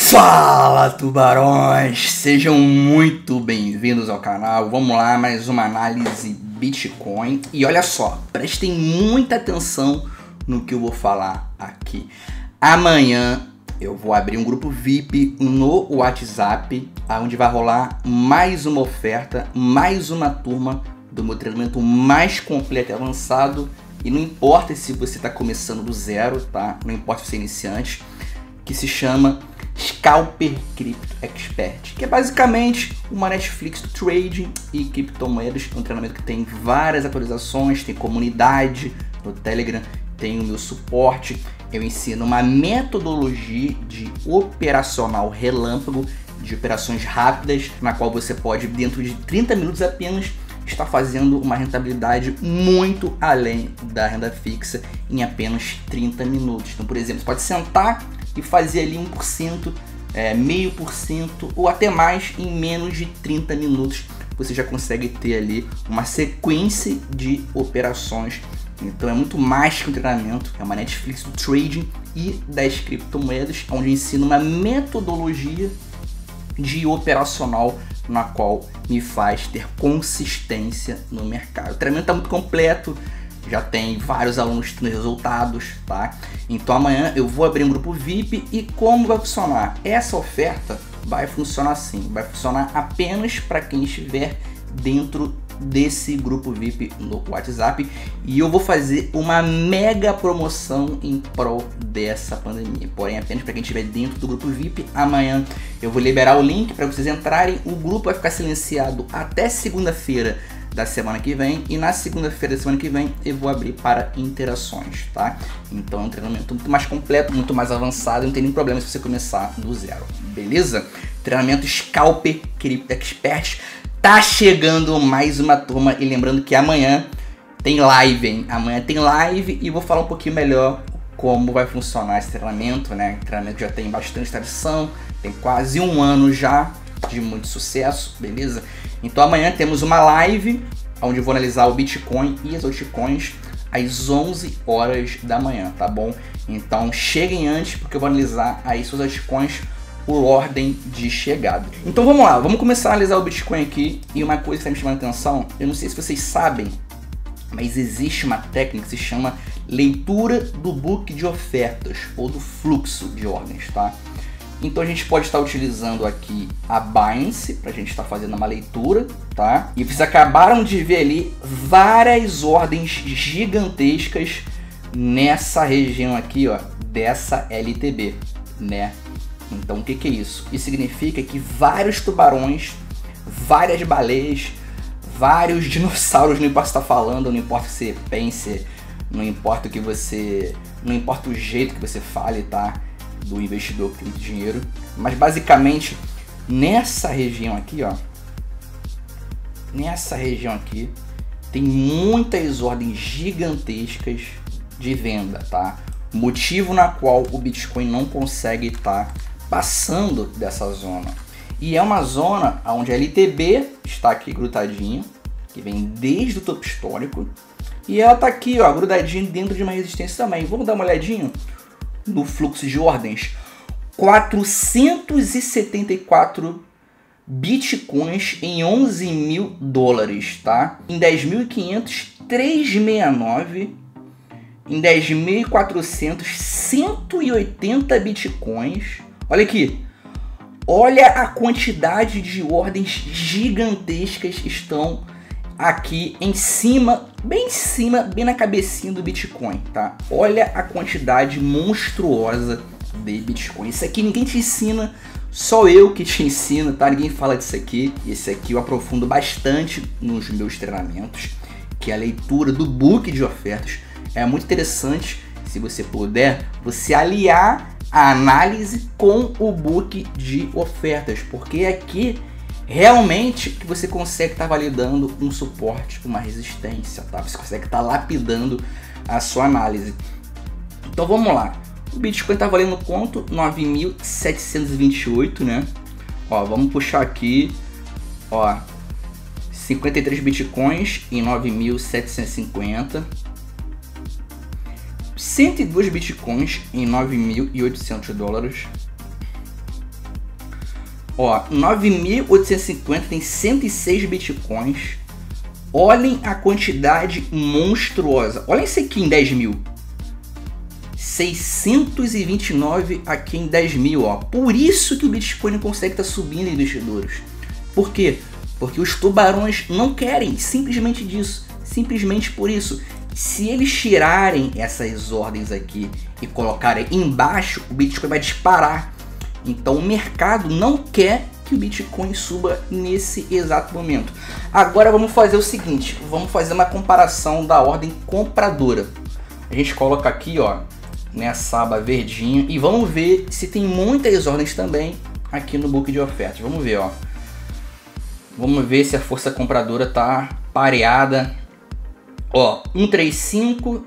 Fala, tubarões! Sejam muito bem-vindos ao canal. Vamos lá, mais uma análise Bitcoin. E olha só, prestem muita atenção no que eu vou falar aqui. Amanhã eu vou abrir um grupo VIP no WhatsApp, onde vai rolar mais uma oferta, mais uma turma do meu treinamento mais completo e avançado. E não importa se você está começando do zero, tá? Não importa se você é iniciante, que se chama Scalper Crypto Expert, que é basicamente uma Netflix do trading e criptomoedas, um treinamento que tem várias atualizações, tem comunidade no Telegram, tem o meu suporte, eu ensino uma metodologia de operacional relâmpago, de operações rápidas, na qual você pode, dentro de 30 minutos apenas, estar fazendo uma rentabilidade muito além da renda fixa em apenas 30 minutos. Então, por exemplo, você pode sentar e fazer ali 1%, meio por cento ou até mais em menos de 30 minutos. Você já consegue ter ali uma sequência de operações. Então é muito mais que um treinamento, é uma Netflix do trading e das criptomoedas, onde ensino uma metodologia de operacional na qual me faz ter consistência no mercado. O treinamento está muito completo, já tem vários alunos tendo resultados, tá? Então amanhã eu vou abrir um grupo VIP e como vai funcionar? Essa oferta vai funcionar assim, vai funcionar apenas para quem estiver dentro desse grupo VIP no WhatsApp, e eu vou fazer uma mega promoção em prol dessa pandemia, porém apenas para quem estiver dentro do grupo VIP. Amanhã eu vou liberar o link para vocês entrarem, o grupo vai ficar silenciado até segunda-feira da semana que vem, e na segunda-feira da semana que vem eu vou abrir para interações, tá? Então é um treinamento muito mais completo, muito mais avançado, não tem nenhum problema se você começar do zero, beleza? Treinamento Scalper Crypto Expert. Tá chegando mais uma turma, e lembrando que amanhã tem live, hein? Amanhã tem live e vou falar um pouquinho melhor como vai funcionar esse treinamento, né? O treinamento já tem bastante tradição, tem quase um ano já de muito sucesso, beleza? Então amanhã temos uma live onde eu vou analisar o Bitcoin e as altcoins às 11 horas da manhã, tá bom? Então cheguem antes, porque eu vou analisar aí suas altcoins por ordem de chegada. Então vamos lá, vamos começar a analisar o Bitcoin aqui. E uma coisa que está me chamando a atenção, eu não sei se vocês sabem, mas existe uma técnica que se chama leitura do book de ofertas ou do fluxo de ordens, tá? Então a gente pode estar utilizando aqui a Binance para a gente estar fazendo uma leitura, tá? E vocês acabaram de ver ali várias ordens gigantescas nessa região aqui, ó, dessa LTB, né? Então o que é isso? Isso significa que vários tubarões, várias baleias, vários dinossauros, não importa o que você está falando, não importa o que você pense, não importa o que você, não importa o jeito que você fale, tá? Do investidor que tem muito dinheiro, mas basicamente nessa região aqui, ó, nessa região aqui tem muitas ordens gigantescas de venda, tá? Motivo na qual o Bitcoin não consegue estar passando dessa zona. E é uma zona onde a LTB está aqui grudadinha, que vem desde o topo histórico, e ela está aqui, ó, grudadinha dentro de uma resistência também. Vamos dar uma olhadinha no fluxo de ordens. 474 bitcoins em 11 mil dólares, tá? Em 10.500, 369. Em 10.400, 180 bitcoins. Olha aqui. Olha a quantidade de ordens gigantescas que estão aqui em cima, bem na cabecinha do Bitcoin, tá? Olha a quantidade monstruosa de Bitcoin. Isso aqui ninguém te ensina, só eu que te ensino, tá? Ninguém fala disso aqui. Esse aqui eu aprofundo bastante nos meus treinamentos, que é a leitura do book de ofertas. É muito interessante, se você puder, você aliar a análise com o book de ofertas, porque aqui realmente que você consegue estar validando um suporte, uma resistência, tá? Você consegue estar lapidando a sua análise. Então vamos lá. O Bitcoin está valendo quanto? 9.728, né? Ó, vamos puxar aqui, ó, 53 Bitcoins em 9.750. 102 bitcoins em 9.800 dólares. Ó, 9.850 tem 106 bitcoins. Olhem a quantidade monstruosa. Olhem isso aqui em 10 mil. 629 aqui em 10 mil, ó. Por isso que o Bitcoin não consegue estar subindo, investidores. Por quê? Porque os tubarões não querem, simplesmente disso. Simplesmente por isso. Se eles tirarem essas ordens aqui e colocarem embaixo, o Bitcoin vai disparar. Então o mercado não quer que o Bitcoin suba nesse exato momento. Agora vamos fazer o seguinte, vamos fazer uma comparação da ordem compradora. A gente coloca aqui, ó, nessa aba verdinha e vamos ver se tem muitas ordens também aqui no book de ofertas. Vamos ver, ó. Vamos ver se a força compradora tá pareada. Ó, 135,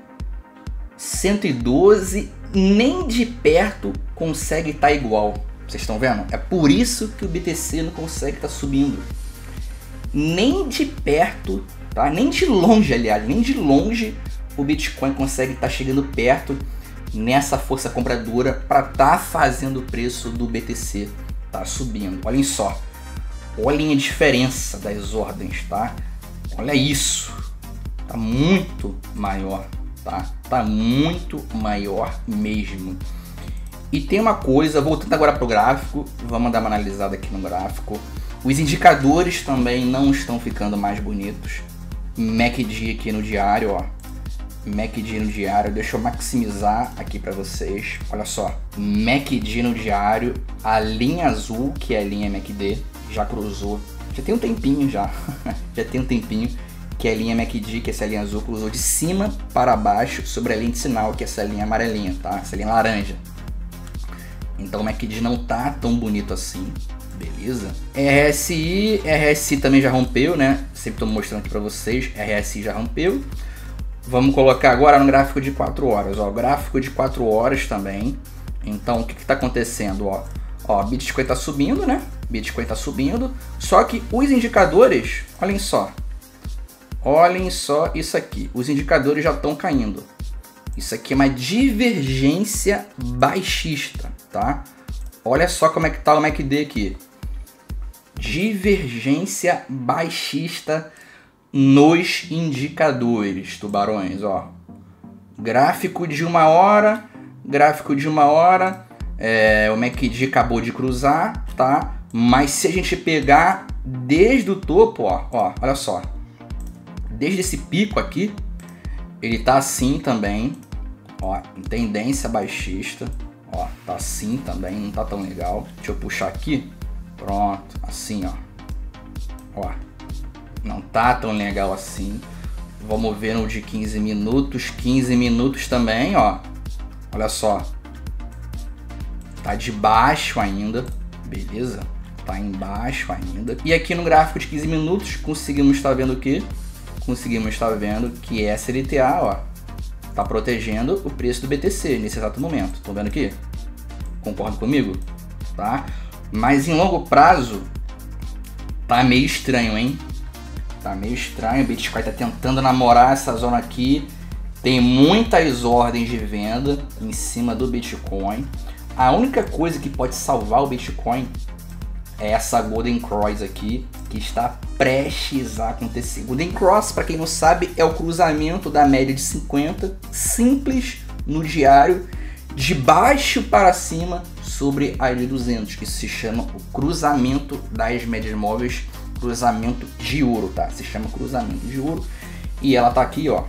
112, nem de perto consegue estar igual. Vocês estão vendo? É por isso que o BTC não consegue estar subindo. Nem de perto, tá? Nem de longe, aliás, nem de longe o Bitcoin consegue estar chegando perto nessa força compradora para estar fazendo o preço do BTC tá subindo. Olhem só. Olhem a diferença das ordens, tá? Olha isso. Tá muito maior, tá? Tá muito maior mesmo. E tem uma coisa, voltando agora para o gráfico, vamos dar uma analisada aqui no gráfico. Os indicadores também não estão ficando mais bonitos. MACD aqui no diário, ó. MACD no diário, deixa eu maximizar aqui para vocês. Olha só, MACD no diário, a linha azul, que é a linha MACD, já cruzou. Já tem um tempinho já, já tem um tempinho que é a linha MACD, que é essa linha azul, cruzou de cima para baixo sobre a linha de sinal, que é essa linha amarelinha, tá? Essa linha laranja. Então o MACD não tá tão bonito assim, beleza? RSI também já rompeu, né? Sempre tô mostrando aqui para vocês, RSI já rompeu. Vamos colocar agora no gráfico de 4 horas, ó, gráfico de 4 horas também. Então o que que tá acontecendo, ó? Ó, Bitcoin tá subindo, né? Bitcoin tá subindo, só que os indicadores, olhem só isso aqui, os indicadores já estão caindo. Isso aqui é uma divergência baixista, tá? Olha só como é que tá o MACD aqui. Divergência baixista nos indicadores, tubarões, ó. Gráfico de 1 hora, o MACD acabou de cruzar, tá? Mas se a gente pegar desde o topo, ó, olha só. Desde esse pico aqui, ele tá assim também, ó, em tendência baixista, ó, tá assim também, não tá tão legal. Deixa eu puxar aqui, pronto, assim, ó, não tá tão legal assim. Vamos ver no de 15 minutos também, ó, olha só, tá de baixo ainda, beleza? Tá embaixo ainda. E aqui no gráfico de 15 minutos, conseguimos estar vendo o quê? Conseguimos estar vendo que essa LTA, ó, tá protegendo o preço do BTC nesse exato momento. Estão vendo aqui? Concordam comigo? Tá? Mas em longo prazo, tá meio estranho, hein? Tá meio estranho. O Bitcoin tá tentando namorar essa zona aqui. Tem muitas ordens de venda em cima do Bitcoin. A única coisa que pode salvar o Bitcoin é essa Golden Cross aqui, que está prestes a acontecer. Golden Cross, para quem não sabe, é o cruzamento da média de 50, simples no diário, de baixo para cima sobre a de 200. Isso se chama o cruzamento das médias móveis, cruzamento de ouro, tá? Se chama cruzamento de ouro. E ela tá aqui, ó,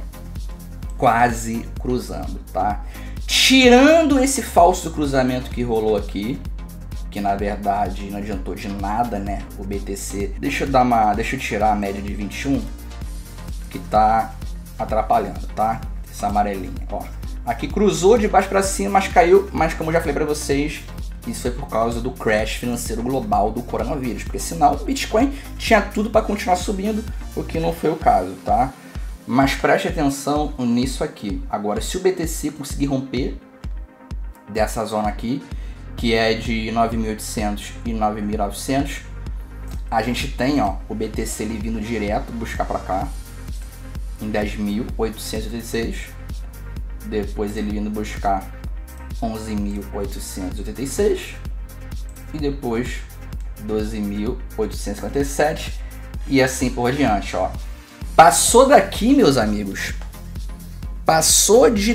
quase cruzando, tá? Tirando esse falso cruzamento que rolou aqui, que na verdade não adiantou de nada, né, o BTC. Deixa eu tirar a média de 21, que tá atrapalhando, tá? Essa amarelinha, ó. Aqui cruzou de baixo para cima, mas caiu, mas como eu já falei para vocês, isso foi por causa do crash financeiro global do coronavírus, porque senão o Bitcoin tinha tudo para continuar subindo, o que não foi o caso, tá? Mas preste atenção nisso aqui. Agora, se o BTC conseguir romper dessa zona aqui, que é de 9.800 e 9.900, a gente tem, ó, o BTC ele vindo direto buscar para cá em 10.886, depois ele vindo buscar 11.886 e depois 12.857 e assim por diante, ó. Passou daqui, meus amigos, passou de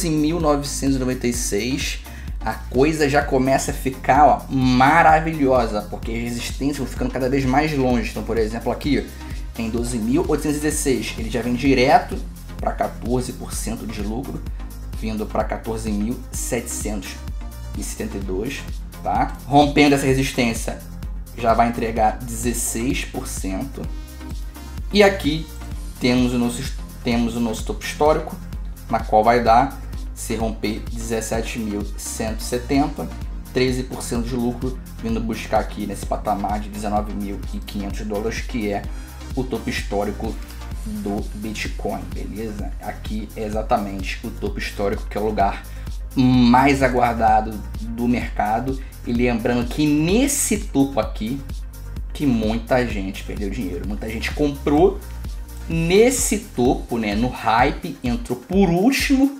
12.996, a coisa já começa a ficar, ó, maravilhosa, porque as resistências vão ficando cada vez mais longe. Então, por exemplo, aqui em 12.816, ele já vem direto para 14% de lucro, vindo para 14.772, tá? Rompendo essa resistência, já vai entregar 16%. E aqui temos o nosso topo histórico, na qual vai dar, se romper, 17.170, 13% de lucro, vindo buscar aqui nesse patamar de 19.500 dólares, que é o topo histórico do Bitcoin, beleza? Aqui é exatamente o topo histórico, que é o lugar mais aguardado do mercado. E lembrando que nesse topo aqui, que muita gente perdeu dinheiro, muita gente comprou nesse topo, né, no hype, entrou por último,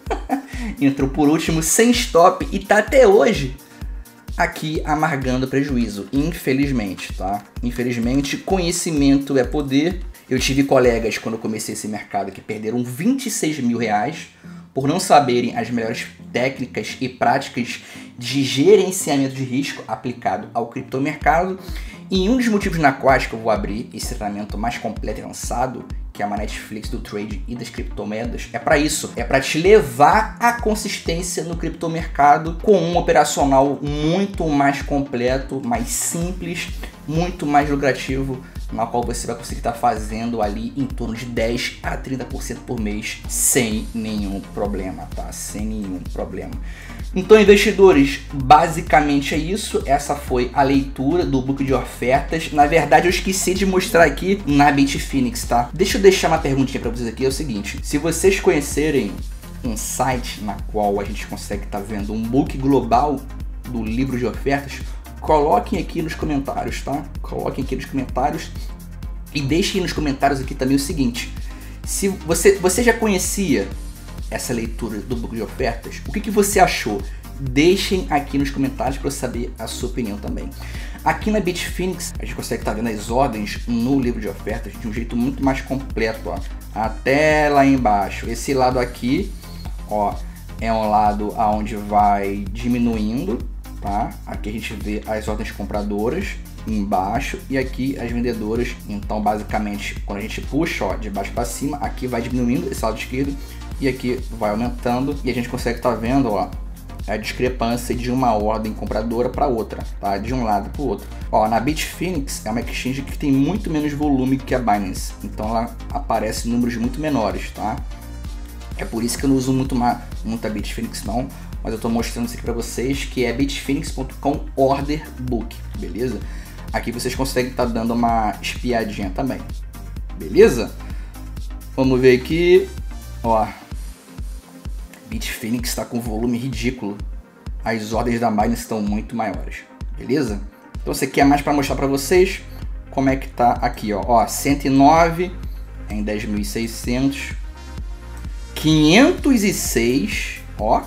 sem stop e tá até hoje aqui amargando prejuízo, infelizmente, tá? Infelizmente, conhecimento é poder. Eu tive colegas quando eu comecei esse mercado que perderam 26 mil reais por não saberem as melhores técnicas e práticas de gerenciamento de risco aplicado ao criptomercado. E um dos motivos na quais que eu vou abrir esse treinamento mais completo e avançado, que é uma Netflix do trade e das criptomoedas, é para isso, é para te levar à consistência no criptomercado com um operacional muito mais completo, mais simples, muito mais lucrativo, na qual você vai conseguir estar fazendo ali em torno de 10 a 30% por mês sem nenhum problema, tá? Sem nenhum problema. Então, investidores, basicamente é isso. Essa foi a leitura do book de ofertas. Na verdade, eu esqueci de mostrar aqui na Bitfinex, tá? Deixa eu deixar uma perguntinha para vocês aqui, é o seguinte: se vocês conhecerem um site na qual a gente consegue estar vendo um book global do livro de ofertas, coloquem aqui nos comentários, tá? Coloquem aqui nos comentários e deixem nos comentários aqui também o seguinte: se você já conhecia essa leitura do book de ofertas, o que você achou? Deixem aqui nos comentários para eu saber a sua opinião também. Aqui na Bitfinex a gente consegue estar vendo as ordens no livro de ofertas de um jeito muito mais completo, ó, até lá embaixo. Esse lado aqui, ó, é um lado aonde vai diminuindo, tá? Aqui a gente vê as ordens compradoras embaixo e aqui as vendedoras. Então, basicamente, quando a gente puxa, ó, de baixo para cima, aqui vai diminuindo esse lado esquerdo e aqui vai aumentando, e a gente consegue estar vendo, ó, a discrepância de uma ordem compradora para outra, tá? De um lado para o outro. Ó, na Bitfinex é uma exchange que tem muito menos volume que a Binance, então lá aparecem números muito menores, tá? É por isso que eu não uso muito a Bitfinex não, mas eu estou mostrando isso aqui para vocês, que é bitfinex.com order book, beleza? Aqui vocês conseguem estar dando uma espiadinha também, beleza? Vamos ver aqui, ó. Bitfinex está com volume ridículo, as ordens da Binance estão muito maiores, beleza? Então você quer mais para mostrar para vocês como é que tá aqui, ó, 109 em 10.600, 506, ó,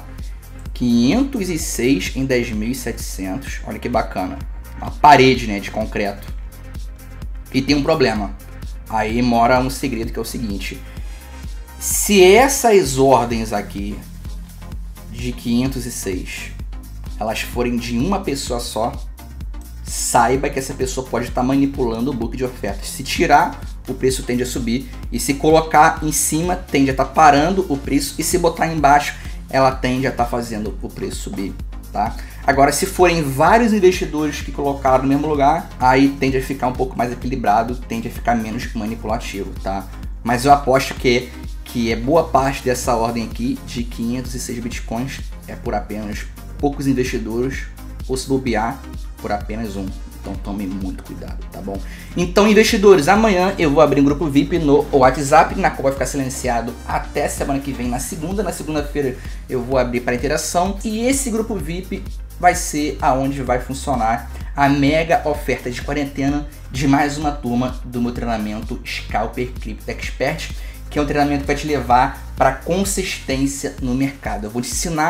506 em 10.700, olha que bacana, uma parede, né, de concreto. E tem um problema, aí mora um segredo, que é o seguinte: se essas ordens aqui de 506 elas forem de uma pessoa só, saiba que essa pessoa pode estar manipulando o book de ofertas. Se tirar, o preço tende a subir, e se colocar em cima, tende a estar parando o preço, e se botar embaixo, ela tende a estar fazendo o preço subir, tá? Agora, se forem vários investidores que colocaram no mesmo lugar, aí tende a ficar um pouco mais equilibrado, tende a ficar menos manipulativo, tá? Mas eu aposto que é boa parte dessa ordem aqui de 506 bitcoins é por apenas poucos investidores, ou se bobear, por apenas um. Então tomem muito cuidado, tá bom? Então, investidores, amanhã eu vou abrir um grupo VIP no WhatsApp, na qual vai ficar silenciado até semana que vem, na segunda-feira eu vou abrir para interação, e esse grupo VIP vai ser aonde vai funcionar a mega oferta de quarentena de mais uma turma do meu treinamento Scalper Crypto Expert, que é um treinamento que vai te levar para consistência no mercado. Eu vou te ensinar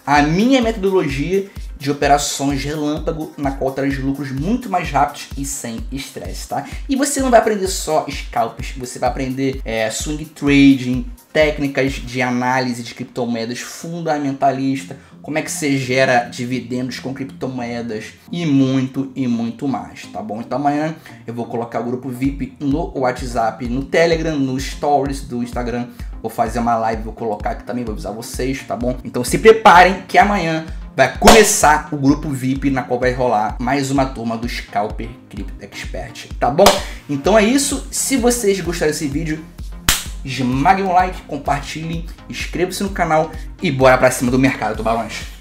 a minha metodologia de operações relâmpago, na qual traz lucros muito mais rápidos e sem estresse, tá? E você não vai aprender só scalps, você vai aprender swing trading, técnicas de análise de criptomoedas fundamentalista, como é que você gera dividendos com criptomoedas e muito mais, tá bom? Então amanhã eu vou colocar o grupo VIP no WhatsApp, no Telegram, no Stories do Instagram. Vou fazer uma live, vou colocar aqui também, vou avisar vocês, tá bom? Então se preparem que amanhã vai começar o grupo VIP, na qual vai rolar mais uma turma do Scalper Crypto Expert, tá bom? Então é isso. Se vocês gostaram desse vídeo, esmaguem o like, compartilhem, inscrevam-se no canal e bora pra cima do mercado, tubarões!